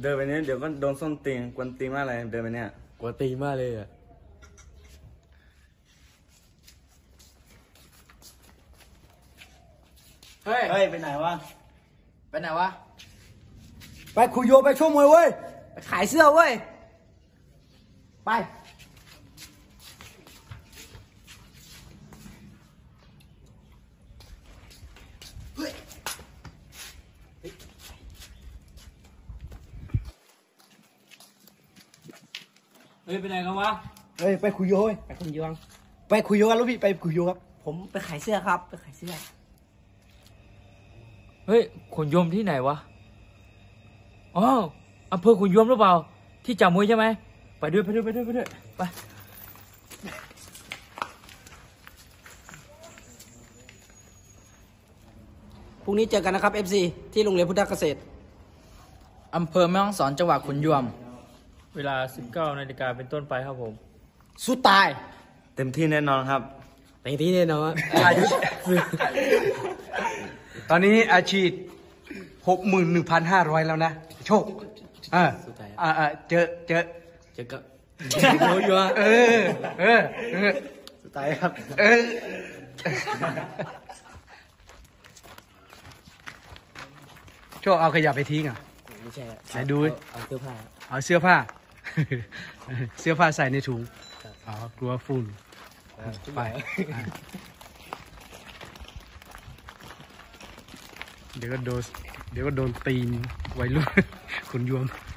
เดินไปเนี้ยเดี๋ยวก็โดนส้นตีนกวนตีนมากเลยเดินไปเนี้ยกวนตีนมากเลยอ่ะเฮ้ยไปไหนวะไปคุยโยไปช่วยมวยเว้ยไปขายเสื้อเว้ยไปเฮ้ยไปไหนกันวะเฮ้ยไปคุยโยเว้ยไปคุยโยกันไปคุยโยกันลูกพี่ไปคุยโยครับผมไปขายเสื้อครับไปขายเสื้อเฮ้ยขุนยมที่ไหนวะอ๋ออำเภอขุนยมหรือเปล่าที่จับมวยใช่ไหมไปด้วยไปพรุ่งนี้เจอกันนะครับ FC ที่โรงเรียนพุทธเกษตรอำเภอแม่ฮ่องสอนจังหวัดขุนยวมเวลา 19 นาฬิกาเป็นต้นไปครับผมสู้ตายเต็มที่แน่นอนครับเต็มที่แน่นอนตอนนี้อาชีพ61,500แล้วนะโชคเจอก็โอ้ยสู้ตายครับโชคเอาขยะไปทิ้งอ่ะไม่ใช่ไหนดูเอาเสื้อผ้าเอาเสื้อผ้าเสื้อผ้าใส่ในถุงอ๋อกลัวฝุ่นไปเดี๋ยวก็โดนตีนไว้รุ่นขุนยวม